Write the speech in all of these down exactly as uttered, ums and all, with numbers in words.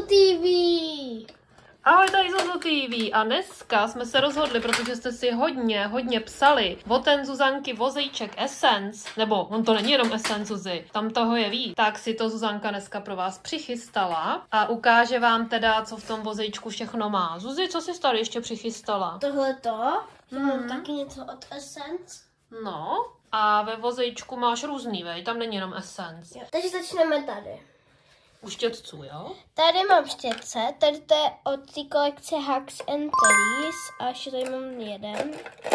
T V! Ahoj, tady Zuzu T V a dneska jsme se rozhodli, protože jste si hodně, hodně psali o ten Zuzanky vozejček Essence, nebo on to není jenom Essence, Zuzi, tam toho je víc, tak si to Zuzanka dneska pro vás přichystala a ukáže vám teda, co v tom vozejčku všechno má. Zuzi, co jsi tady ještě přichystala? Tohleto, Mhm. mám taky něco od Essence. No, a ve vozejčku máš různý, vej, tam není jenom Essence. Jo. Takže začneme tady. U štětců, jo? Tady mám štětce, tady to je od té kolekce Hugs and Teddies a ještě tady mám jeden.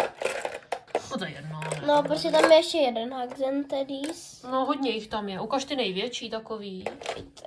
No to je jedno. Ne, No, ne, prostě ne. tam je ještě jeden Hugs and Teddies. No, hodně jich tam je. Ukaž ty největší takový. Víte.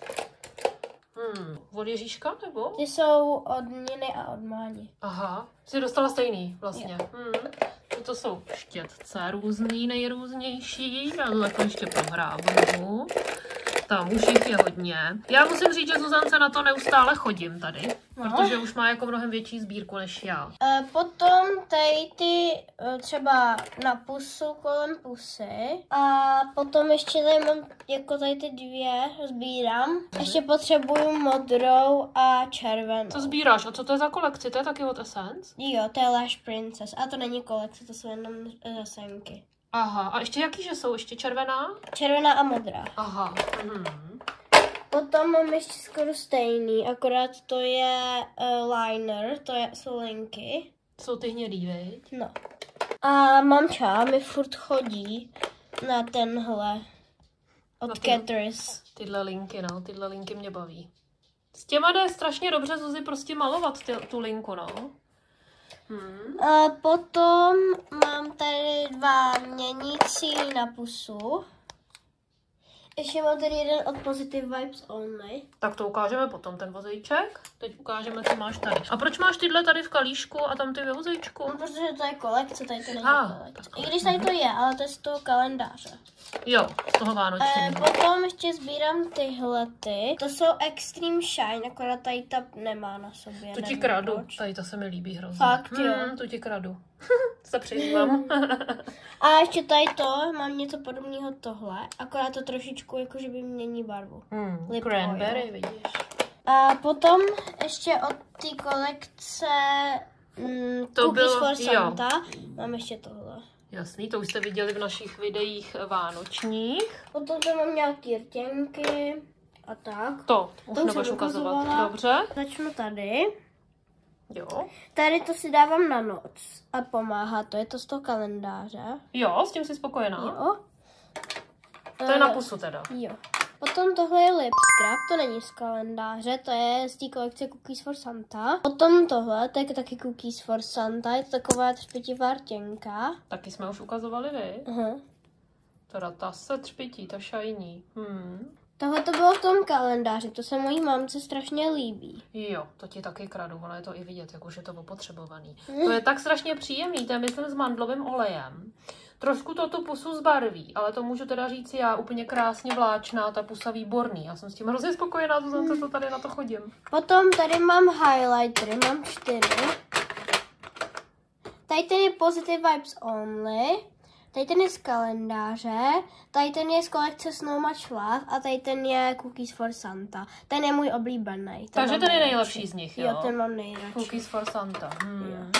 Hmm, od Ježíška nebo? Ty jsou od Niny a od Máni. Aha, jsi dostala stejný vlastně. Hmm. To jsou štětce různý, nejrůznější. Já to takhle ještě prohrábnu. Tam už jich je hodně. Já musím říct, že Zuzance na to neustále chodím tady, No. protože už má jako mnohem větší sbírku než já. E, potom tady ty e, třeba na pusu kolem pusy a potom ještě tady mám jako tady ty dvě sbírám. Ještě potřebuju modrou a červenou. Co sbíráš? A co to je za kolekci? To je taky od Essence? Jo, to je Lash Princess. A to není kolekce, to jsou jenom zasenky. Aha, a ještě jaký, že jsou? Ještě červená? Červená a modrá. Aha. Mhm. Potom mám ještě skoro stejný, akorát to je uh, liner, to je, jsou linky. Jsou ty hnědý, viď? No. A mamča mi furt chodí na tenhle od Na ty- Catrice. Tyhle linky, no, tyhle linky mě baví. S těma jde strašně dobře, Zuzi, prostě malovat ty, tu linku, no. Hmm. A potom mám tady dva měnící na pusu. Ještě mám tady jeden od Positive Vibes Only. Tak to ukážeme potom, ten vozejček. Teď ukážeme, co máš tady. A proč máš tyhle tady v kalíšku a tam ty ve vozejčku? No, protože to je kolekce, tady to není Ah, kolekce. tak. I když tady to je, ale to je z toho kalendáře. Jo, z toho E, vánočního. potom ještě sbírám tyhle ty. To jsou Extreme Shine, akorát tady ta nemá na sobě. Tu ti nevím kradu. proč. Tady to se mi líbí hrozně. Fakt, jo. Hmm, tu ti kradu. se přiznám. A ještě tady to, mám něco podobného tohle, akorát to trošičku jakože by mění barvu. hmm, Lip cranberry, oil. vidíš. A potom ještě od té kolekce mm, To Cookies bylo- for jo. Santa mám ještě tohle. Jasný, to už jste viděli v našich videích vánočních. Potom tam mám nějaký rtěnky a tak. To už To už nebudeš jsem ukazovat. ukazovala. Dobře. Začnu tady. Jo. Tady to si dávám na noc a pomáhá to, je to z toho kalendáře. Jo, s tím jsi spokojená? Jo. To je na pusu teda. Jo. Potom tohle je lip scrub, to není z kalendáře, to je z té kolekce Cookies for Santa. Potom tohle, to je taky Cookies for Santa, je to taková třpitivá rtěnka. Taky jsme už ukazovali vy. Uh-huh. Teda ta se třpití, ta shiny. Hmm. Tohle to bylo v tom kalendáři, to se mojí mamce strašně líbí. Jo, to ti taky kradu, ono je to i vidět, jak už je to opotřebovaný. To je tak strašně příjemný, to je myslím s mandlovým olejem. Trošku to tu pusu zbarví, ale to můžu teda říct já, úplně krásně vláčná, ta pusa výborný. Já jsem s tím hrozně spokojená, Zuzance, co tady na to chodím. Potom tady mám highlightery, mám čtyři. Tady ten je Positive Vibes Only. Tady ten je z kalendáře, tady ten je z kolekce Snow Much Love a tady ten je Cookies for Santa. Ten je můj oblíbený. Takže mám ten je nejradši. nejlepší z nich, jo? Jo, ten mám nejradši. Cookies for Santa. Hmm. Jo.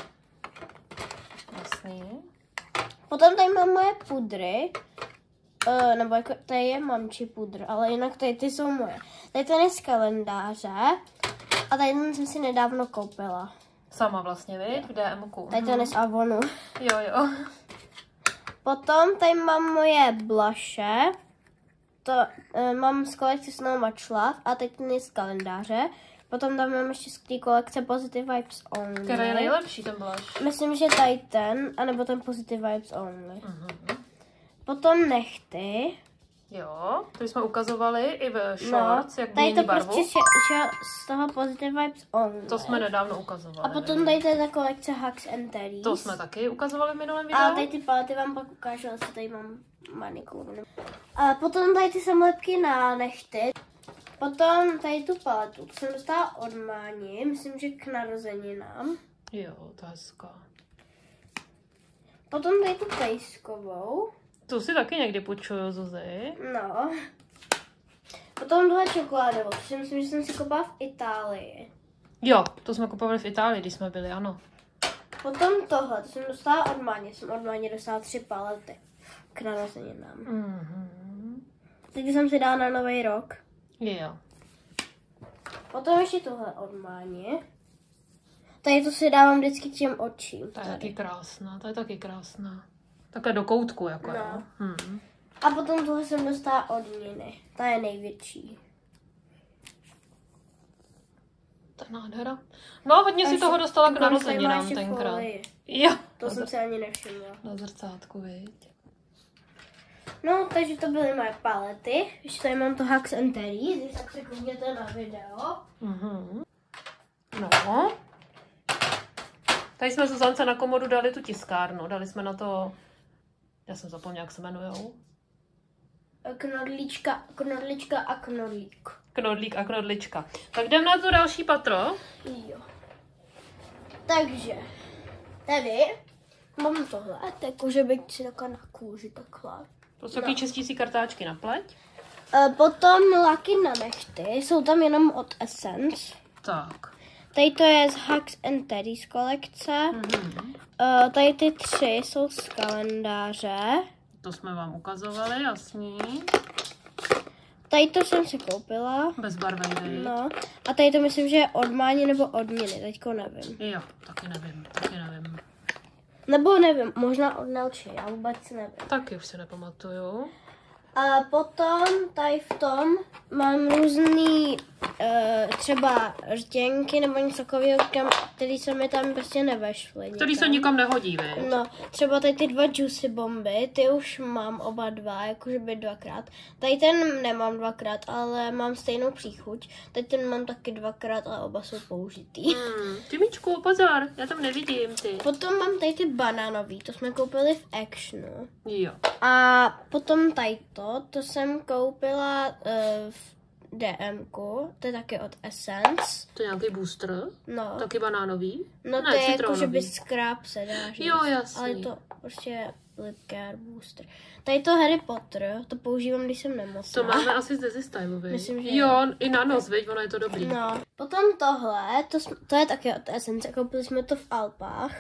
Jasný. Potom tady mám moje pudry, uh, nebo jako tady je mamči pudr, ale jinak tady ty jsou moje. Tady ten je z kalendáře a tady ten jsem si nedávno koupila. Sama vlastně, viď? V D M ku. Tady ten je z Avonu. Jo, jo. Potom tady mám moje bluše. To uh, mám z kolekce Snow Much Love a teď ten je z kalendáře. Potom tam mám ještě z té kolekce Positive Vibes Only. Který je nejlepší ten blush? Myslím, že tady ten, anebo ten Positive Vibes Only. Mhm. Potom nechty. Jo, to jsme ukazovali i ve No, shorts, jak tady mění to barvu. prostě že, z toho Positive Vibes Only. To jsme nedávno ukazovali. A potom tady to je ta kolekce Hugs and Teddies. To jsme taky ukazovali v minulém videu. A tady ty palety vám pak ukážu, asi tady mám manikuru. A potom tady ty samolepky na nechty. Potom tady tu paletu, to jsem dostala od Máni, myslím, že k narozeninám. Jo, to je hezká. Potom tady tu pejskovou. Tu si taky někdy půjčuju, Zuzi. No. Potom tohle čokoládovou, to si myslím, že jsem si koupila v Itálii. Jo, to jsme kupovali v Itálii, když jsme byli, ano. Potom tohle, to jsem dostala od Máně, jsem od Máně dostala tři palety k narozeninám. Mm-hmm. Teď jsem si dala na nový rok. Jo. Potom ještě tohle od Máně. Tady to si dávám vždycky k těm očím. To je taky krásná, to je taky krásná. Takhle do koutku, jako no. jo. Hmm. A potom tohle jsem dostala od Niny. Ta je největší. To je nádhera. No, hodně si toho dostala k narozeninám tenkrát. Jo. To jsem si ani nevšimla. Na zrcátku, viď. No, takže to byly moje palety. Ještě tady mám to Hacks and Terry, tak se koukněte na video. Mhm. No. Tady jsme Zuzance na komodu dali tu tiskárnu. Dali jsme na to... Já jsem zapomněla, jak se jmenujou. Knodlíčka, knodlička a knodlík. Knodlík a knodlička. Tak jdem na to další patro. Jo. Takže, tady mám tohle, to je kožebyk si takhle na kůži, takhle. To jsou taky čistící kartáčky na pleť. E, potom laky na nechty, jsou tam jenom od Essence. Tak. Tady to je z Hacks and Terry z kolekce. Mm-hmm. E, tady ty tři jsou z kalendáře. To jsme vám ukazovali, jasný. Tady to jsem si koupila. Bezbarvej. No. A tady to myslím, že je od Máni nebo od Niny, teďko nevím. Jo, taky nevím, taky nevím. Nebo nevím, možná od Nelči, já vůbec nevím. Taky už si nepamatuju. A potom tady v tom mám různý uh, třeba rtěnky nebo něco takového, který se mi tam prostě nevešly. Který se nikam nehodí, viď? No, třeba tady ty dva juicy bomby, ty už mám oba dva, jakože by dvakrát. Tady ten nemám dvakrát, ale mám stejnou příchuť. Tady ten mám taky dvakrát, ale oba jsou použitý. Hmm, Timíčku, pozor, já tam nevidím, ty. Potom mám tady ty banánový, to jsme koupili v Actionu. Jo. A potom tady to, to jsem koupila uh, v DMku, to je taky od Essence. To je nějaký booster? No. Taky banánový? No ne, to je jako, že by citronový. scrap se dá říct. Jo, jasný. Ale je to prostě lip care booster. Tady to Harry Potter, to používám, když jsem nemocná. To máme asi z Desi Stylu, Myslím, že jo, i na nos, viď, ono je to dobrý. No. Potom tohle, to, jsme, to je taky od Essence, koupili jsme to v Alpách.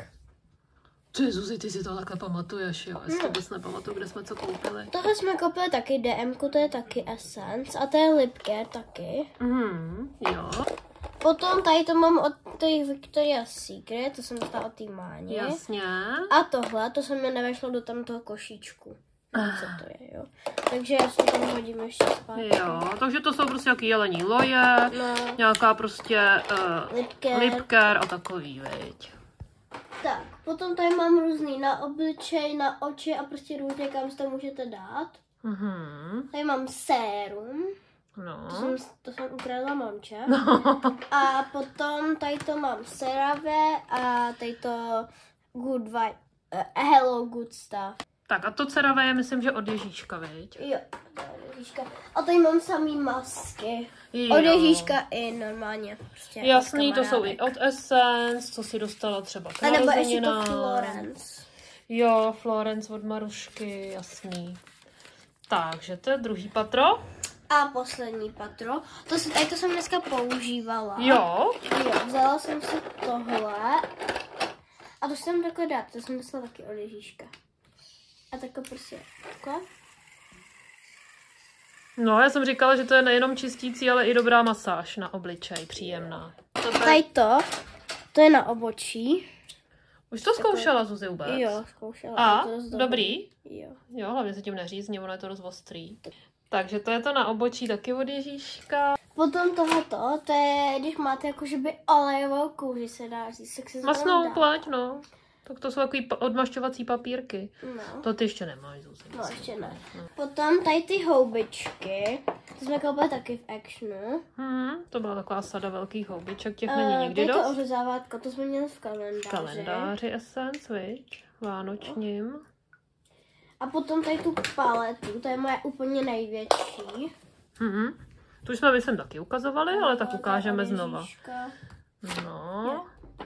Ty, Zuzi, ty si to takhle pamatuješ, jo? Já si to vůbec nepamatuju, kde jsme co koupili. Tohle jsme koupili taky DMku, to je taky Essence a to je lip care taky. Mhm, jo. Potom tady to mám od těch Victoria's Secret, to jsem dostala od té Máni. Jasně. A tohle, to se mi nevešlo do tam toho košíčku. Co to je, jo. Takže já si tam hodím ještě zpátky. Jo, takže to jsou prostě nějaký jelení loje, No. nějaká prostě uh, Lip care. lip care a takový, viď. Tak, potom tady mám různý na obličej, na oči a prostě různě, kam si to můžete dát. Mhm. Tady mám sérum, to No. jsem, to jsem ukradla mamče. No. A potom tady to mám CeraVe a tady to Good Vibe, uh, Hello Good Stuff. Tak a to CeraVe je, myslím, že od Ježíška, viď? Jo, to je Ježíška. A tady mám samý masky. Jo. Od Ježíška i normálně. Prostě Jasný, od to jsou i kamarádek. od Essence, co si dostala třeba k A nebo ještě to narozeninám. Florence. Jo, Florence od Marušky, jasný. Takže to je druhý patro. A poslední patro. To se, tady to jsem dneska používala. Jo. Jo, vzala jsem si tohle. A to jsem takhle dát, to jsem dostala taky od Ježíška. A takhle prostě takhle. No, já jsem říkala, že to je nejenom čistící, ale i dobrá masáž na obličej, příjemná. Tady to, to je na obočí. Už to zkoušela, Zuzi, vůbec? Jo, zkoušela. A? Je to dost Dobrý? Jo. Jo, hlavně se tím neřízní, ono je to dost ostrý. Takže to je to na obočí taky od Ježíška. Potom tohleto, to je, když máte jakože by olejovou kůži, se dá říct, tak se to tam Masnou dá. pleť, no. Tak to jsou takový pa- odmašťovací papírky. No. To ty ještě nemáš, Zuzi. No, myslím. ještě ne. Potom tady ty houbičky, to jsme koupili taky v Actionu. Hmm, to byla taková sada velkých houbiček, těch Eh, není nikdy tady to dost. ořezávátko, to jsme měli v kalendáři. Kalendáři Essence, viď? Vánočním. A potom tady tu paletu, to je moje úplně největší. Mhm. Tu už jsme myslím taky ukazovali, ale tak ukážeme To je od znova. Ježíška. No.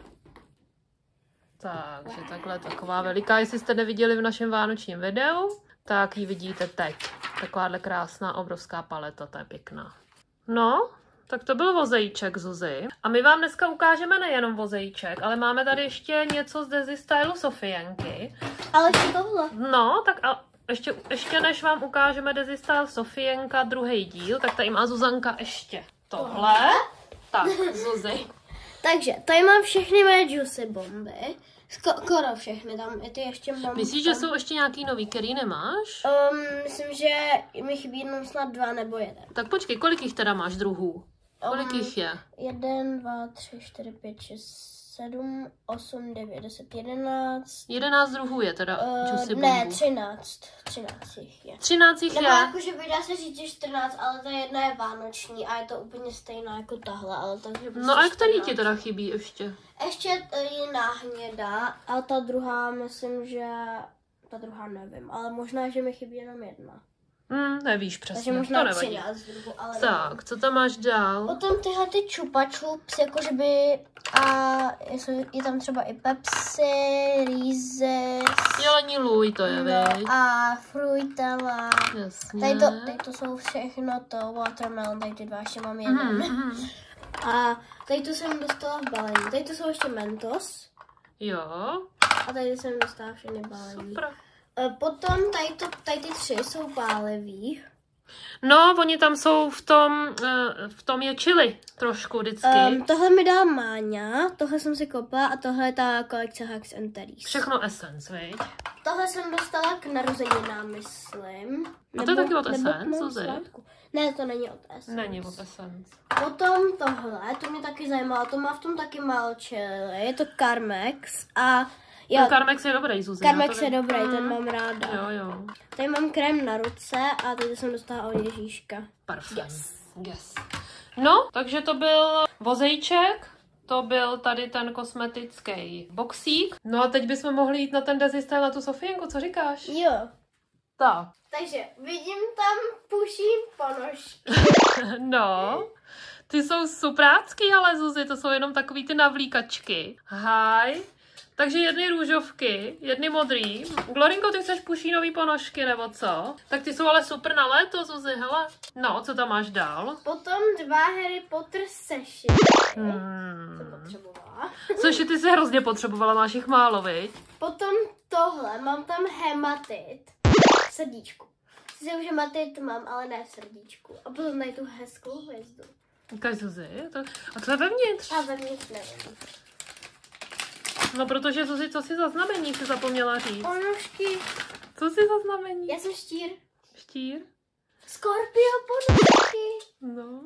Takže takhle taková veliká, jestli jste neviděli v našem vánočním videu, tak ji vidíte teď. Takováhle krásná obrovská paleta, to je pěkná. No, tak to byl vozejček, Zuzi. A my vám dneska ukážeme nejenom vozejček, ale máme tady ještě něco z Desi Stylu Sofienky. Ale co tohle? No, tak a ještě, ještě než vám ukážeme Desi Style Sofienka druhý díl, tak tady má Zuzanka ještě tohle. Tak, Zuzi. Takže, tady mám všechny moje juicy bomby. Skoro všechny, tam i ty ještě mám. Myslíš, že jsou ještě nějaký nový, který nemáš? Um, myslím, že mi chybí jenom snad dva nebo jeden. Tak počkej, kolik jich teda máš druhů? Kolik Um, jich je? Jeden, dva, tři, čtyři, pět, šest, sedm, osm, devět, deset, jedenáct. Jedenáct druhů je teda Uh, juicy ne, bombů. třináct. Třináct jich je. Třináct jich Nebo je. jakože vydá se říct, že čtrnáct, ale ta jedna je vánoční a je to úplně stejná jako tahle, ale takže prostě No a který čtrnáct. ti teda chybí ještě? Ještě jiná hnědá, a ta druhá, myslím, že ta druhá nevím, ale možná, že mi chybí jenom jedna. Hmm, nevíš Takže přesně, možná to nevadí. třináct druhů, ale Tak, co tam máš dál? potom tyhle ty čupa čups, jakože by, a jsou, je tam třeba i Pepsi, Reese's, Jelení lůj to je, no, viď? a Fruitella. Jasně. Tady to, tady to jsou všechno to, watermelon, tady ty dva ještě mám jeden. Mhm, mhm. A tady to jsem dostala v balení. Tady to jsou ještě Mentos. Jo, A tady jsem dostala všechny balení. super. E, Potom tady, to, tady ty tři jsou pálevý. No, oni tam jsou v tom, eh, v tom je chili trošku vždycky. Um, tohle mi dala Máňa, tohle jsem si koupila a tohle je ta kolekce Hacks and Teddies. Všechno Essence, viď? Tohle jsem dostala k narozeninám, myslím. A to je taky od nebo k Essence, mému Zuzi? svátku. Ne, to není od Essence. Není od Essence. Potom tohle, to mě taky zajímalo, to má v tom taky málo chili, je to Carmex a Jo, já, Carmex je dobrý, Zuzi. já Carmex to je vím. dobrý, ten Mm. mám ráda. Jo, jo. Tady mám krém na ruce a tady jsem dostala od Ježíška. Parfém. Yes. Yes. No, takže to byl vozejček, to byl tady ten kosmetický boxík. No a teď bychom mohli jít na ten Desi Style, na tu Sofienku, co říkáš? Jo. Tak. Takže vidím tam puší ponožky. No, ty jsou suprácký, ale Zuzi, to jsou jenom takový ty navlíkačky. Haj. Takže jedny růžovky, jedny modrý. Glorinko, ty chceš pušínový ponožky, nebo co? Tak ty jsou ale super na léto, Zuzi, hele. No, co tam máš dál? Potom dva Harry Potter sešity. Hmm. Co potřebovala. Což ty si hrozně potřebovala, máš jich málo, viď? Potom tohle, mám tam hematit. Srdíčku. Sice už hematit mám, ale ne v srdíčku. A potom tady tu hezkou hvězdu. Ukaž, Zuzi. To... A co je vevnitř? A vevnitř nevím. No, protože Zuzi, co si za znamení si zapomněla říct? Ponožky. Co si za znamení? Já jsem štír. Štír? Skorpio ponožky. No.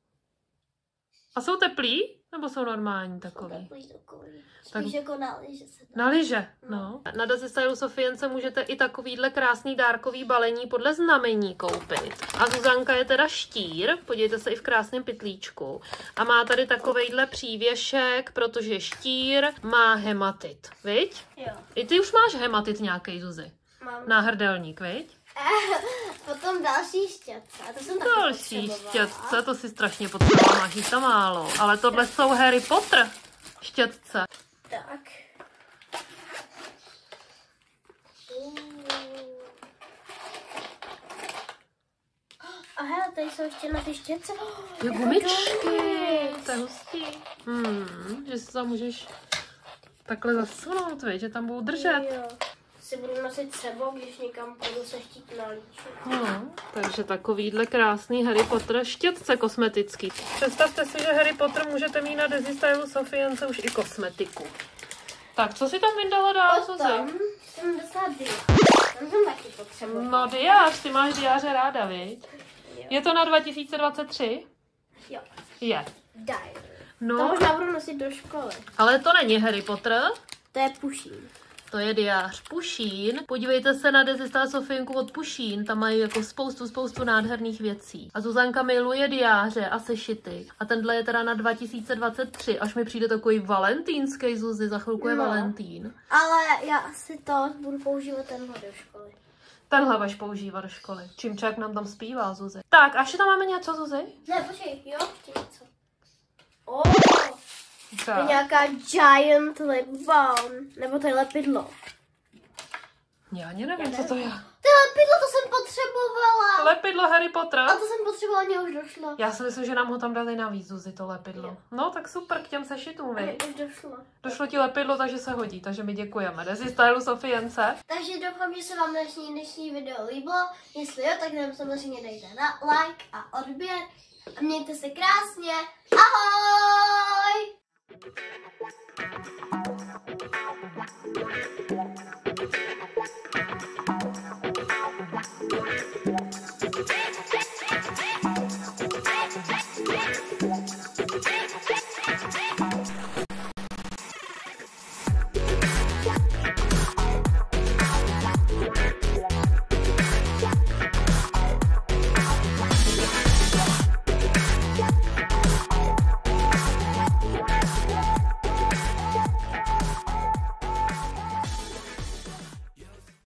A jsou teplý? Nebo jsou normální takový? Takový takový. Tak- Spíš jako na lyže se dá. Na lyže, no. Na Desi Stylu Sofience můžete i takovýhle krásný dárkový balení podle znamení koupit. A Zuzanka je teda štír, podívejte se i v krásném pytlíčku. A má tady takovejhle přívěšek, protože štír má hematit, viď? Jo. I ty už máš hematit nějaký, Zuzi. Mám. Náhrdelník, viď? Potom další štětce. A to jsem taky Další potřebovala. štětce, to si strašně potřebovala, máš jich tam málo. Ale tohle jsou Harry Potter štětce. Tak. A hele, tady jsou ještě na ty štětce. Jo, gumičky, to je hustý. Hmm, že si tam můžeš takhle zasunout, víš, že tam budou držet. Jo. Si budu nosit sebou, když někam půjdu se chtít nalíčit. No, takže takovýhle krásný Harry Potter štětce kosmetický. Představte si, že Harry Potter můžete mít na Desi Stylu Sofience už i kosmetiku. Tak, co si tam vydala dál, Potom Zuzi? jsem dostala diář. Tam jsem taky potřebovala. No diář, ty máš diáře ráda, viď? Jo. Je to na dva tisíce dvacet tři? Jo. Je. Diary. To No, možná budu nosit do školy. ale to není Harry Potter, To je pušín. to je diář Pušín. Podívejte se na Desi Style Sofienku od Pušín, tam mají jako spoustu, spoustu nádherných věcí. A Zuzanka miluje diáře a sešity. A tenhle je teda na dva tisíce dvacet tři, až mi přijde takový valentýnský, Zuzi, za chvilku je No. Valentín. Ale já asi to budu používat tenhle do školy. Tenhle budeš používat do školy. Čimčák nám tam zpívá, Zuzi. Tak, a ještě tam máme něco, Zuzi? Ne, počkej, jo, ještě něco. O, to je Tak. nějaká giant lip balm. Nebo to je lepidlo. Já ani nevím, co to je. Ty lepidlo, to jsem potřebovala. Lepidlo Harry Pottera? A to jsem potřebovala, mě už došlo. Já si myslím, že nám ho tam dali navíc, Zuzi, to lepidlo. Jo. No tak super, k těm sešitům, vy. Už došlo. Došlo ti lepidlo, takže se hodí, takže my děkujeme. Desi stylu Sofience. Takže doufám, že se vám dnešní, dnešní video líbilo. Jestli jo, tak nám samozřejmě dejte na like a odběr. A mějte se krásně. Ahoj!